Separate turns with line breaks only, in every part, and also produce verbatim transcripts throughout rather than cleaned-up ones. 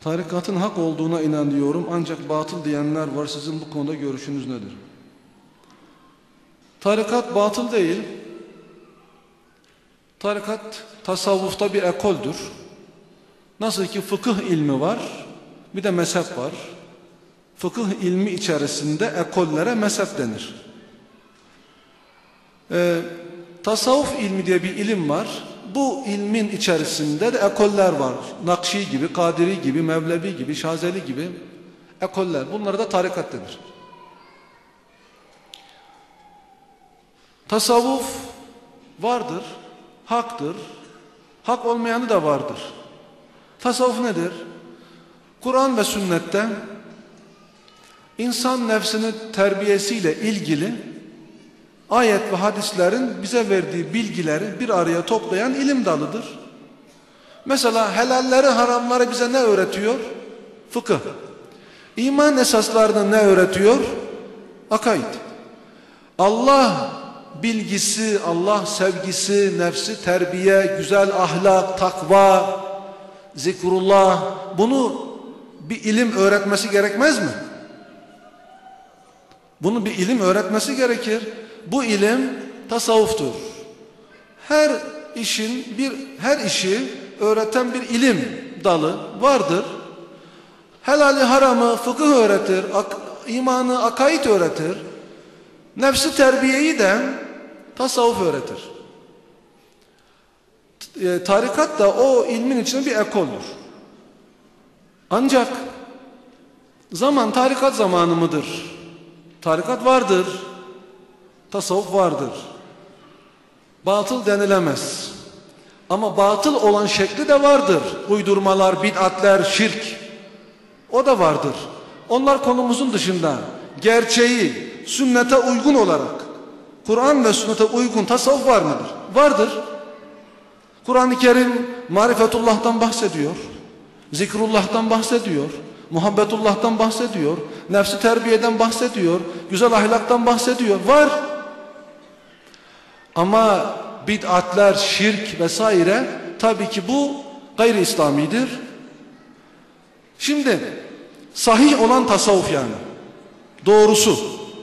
Tarikatın hak olduğuna inanıyorum ancak batıl diyenler var. Sizin bu konuda görüşünüz nedir? Tarikat batıl değil. Tarikat tasavvufta bir ekoldür. Nasıl ki fıkıh ilmi var, bir de mezhep var. Fıkıh ilmi içerisinde ekollere mezhep denir. Ee, tasavvuf ilmi diye bir ilim var. Bu ilmin içerisinde de ekoller var. Nakşi gibi, Kadiri gibi, Mevlevi gibi, Şazeli gibi ekoller. Bunlara da tarikat denir. Tasavvuf vardır, haktır. Hak olmayanı da vardır. Tasavvuf nedir? Kur'an ve sünnette insan nefsinin terbiyesiyle ilgili ayet ve hadislerin bize verdiği bilgileri bir araya toplayan ilim dalıdır. Mesela helalleri, haramları bize ne öğretiyor? Fıkıh. İman esaslarını ne öğretiyor? Akaid. Allah bilgisi, Allah sevgisi, nefsi terbiye, güzel ahlak, takva, zikrullah, bunu bir ilim öğretmesi gerekmez mi? Bunu bir ilim öğretmesi gerekir. Bu ilim tasavvuftur. Her işin bir her işi öğreten bir ilim dalı vardır. Helali haramı fıkıh öğretir, ak, imanı akaid öğretir. Nefsi terbiyeyi de tasavvuf öğretir. E, tarikat da o ilmin içinde bir ekoldür. Ancak zaman tarikat zamanı mıdır? Tarikat vardır. Tasavvuf vardır. Batıl denilemez. Ama batıl olan şekli de vardır. Uydurmalar, bid'atler, şirk. O da vardır. Onlar konumuzun dışında. Gerçeği, sünnete uygun olarak, Kur'an ve sünnete uygun tasavvuf var mıdır? Vardır. Kur'an-ı Kerim marifetullah'tan bahsediyor. Zikrullah'tan bahsediyor. Muhabbetullah'tan bahsediyor. Nefsi terbiyeden bahsediyor. Güzel ahlaktan bahsediyor. Var. Ama bid'atler, şirk vesaire tabii ki bu gayri İslamidir. Şimdi sahih olan tasavvuf yani. Doğrusu.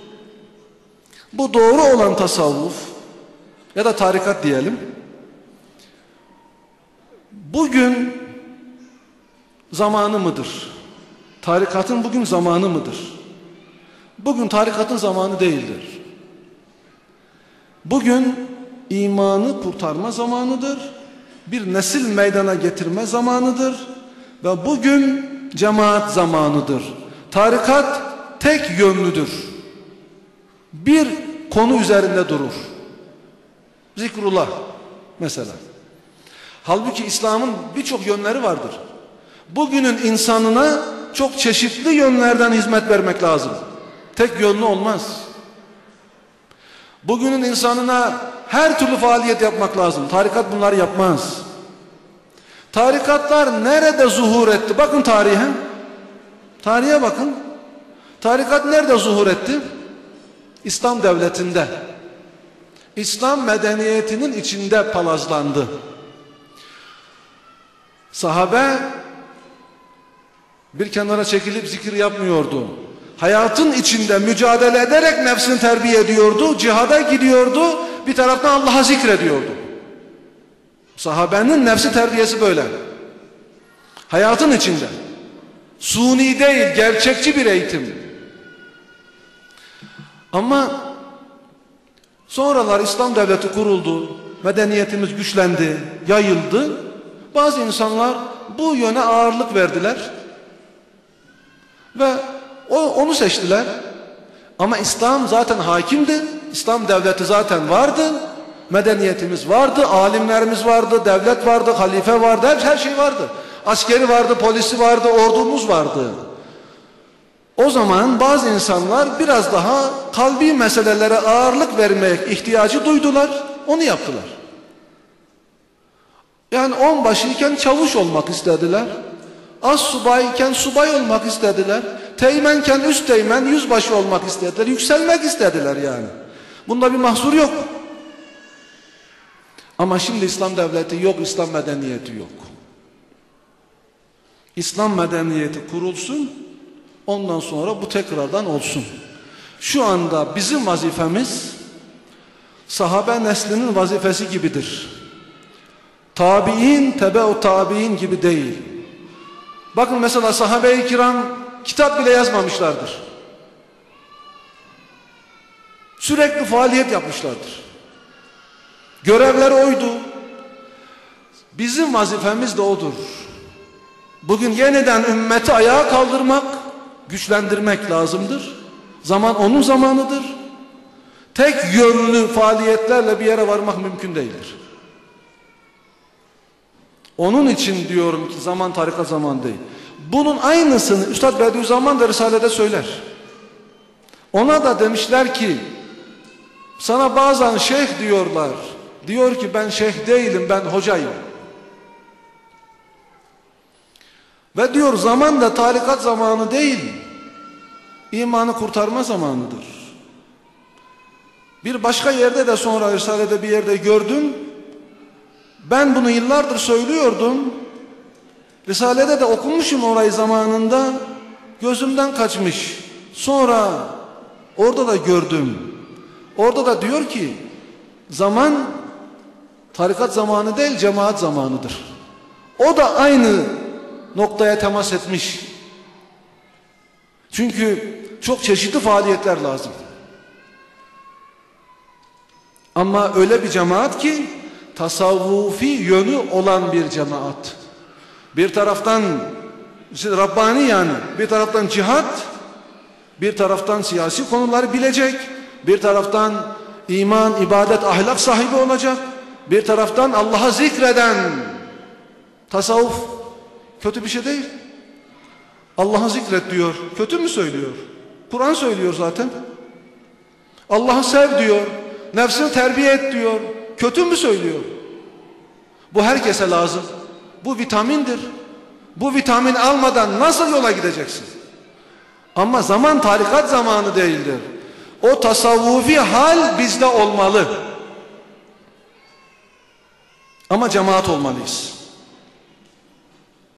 Bu doğru olan tasavvuf ya da tarikat diyelim. Bugün zamanı mıdır? Tarikatın bugün zamanı mıdır? Bugün tarikatın zamanı değildir. Bugün imanı kurtarma zamanıdır. Bir nesil meydana getirme zamanıdır. Ve bugün cemaat zamanıdır. Tarikat tek yönlüdür. Bir konu üzerinde durur. Zikrullah mesela. Halbuki İslam'ın birçok yönleri vardır. Bugünün insanına çok çeşitli yönlerden hizmet vermek lazım. Tek yönlü olmaz. Bugünün insanına her türlü faaliyet yapmak lazım. Tarikat bunları yapmaz. Tarikatlar nerede zuhur etti? Bakın tarihe. Tarihe bakın. Tarikat nerede zuhur etti? İslam devletinde. İslam medeniyetinin içinde palazlandı. Sahabe bir kenara çekilip zikir yapmıyordu. Hayatın içinde mücadele ederek nefsini terbiye ediyordu. Cihada gidiyordu. Bir taraftan Allah'a zikrediyordu. Sahabenin nefsi terbiyesi böyle. Hayatın içinde. Suni değil, gerçekçi bir eğitim. Ama sonralar İslam devleti kuruldu. Medeniyetimiz güçlendi, yayıldı. Bazı insanlar bu yöne ağırlık verdiler. Ve o, onu seçtiler. Ama İslam zaten hakimdi. İslam devleti zaten vardı. Medeniyetimiz vardı, alimlerimiz vardı, devlet vardı, halife vardı, her, her şey vardı. Askeri vardı, polisi vardı, ordumuz vardı. O zaman bazı insanlar biraz daha kalbi meselelere ağırlık vermek ihtiyacı duydular, onu yaptılar. Yani onbaşıyken çavuş olmak istediler. Az subayken subay olmak istediler. Teğmenken üst teğmen, yüzbaşı olmak istediler. Yükselmek istediler yani. Bunda bir mahsur yok. Ama şimdi İslam devleti yok, İslam medeniyeti yok. İslam medeniyeti kurulsun, ondan sonra bu tekrardan olsun. Şu anda bizim vazifemiz sahabe neslinin vazifesi gibidir. Tabi'in, tebe-u tabi'in gibi değil. Bakın mesela sahabe-i kiram kitap bile yazmamışlardır. Sürekli faaliyet yapmışlardır. Görevleri oydu. Bizim vazifemiz de odur. Bugün yeniden ümmeti ayağa kaldırmak, güçlendirmek lazımdır. Zaman onun zamanıdır. Tek yönlü faaliyetlerle bir yere varmak mümkün değildir. Onun için diyorum ki zaman tarikat zaman değil. Bunun aynısını Üstad Bediüzzaman da Risale'de söyler. Ona da demişler ki sana bazen şeyh diyorlar. Diyor ki ben şeyh değilim, ben hocayım. Ve diyor zaman da tarikat zamanı değil, imanı kurtarma zamanıdır. Bir başka yerde de sonra Risale'de bir yerde gördüm. Ben bunu yıllardır söylüyordum. Risale'de de okumuşum orayı zamanında. Gözümden kaçmış. Sonra orada da gördüm. Orada da diyor ki zaman tarikat zamanı değil, cemaat zamanıdır. O da aynı noktaya temas etmiş. Çünkü çok çeşitli faaliyetler lazım. Ama öyle bir cemaat ki tasavvufi yönü olan bir cemaat. Bir taraftan işte Rabbani yani, bir taraftan cihat, bir taraftan siyasi konuları bilecek, bir taraftan iman, ibadet, ahlak sahibi olacak, bir taraftan Allah'a zikreden. Tasavvuf kötü bir şey değil. Allah'ı zikret diyor. Kötü mü söylüyor? Kur'an söylüyor zaten. Allah'ı sev diyor. Nefsini terbiye et diyor. Kötü mü söylüyor? Bu herkese lazım. Bu vitamindir. Bu vitamin almadan nasıl yola gideceksin? Ama zaman tarikat zamanı değildir. O tasavvufi hal bizde olmalı. Ama cemaat olmalıyız.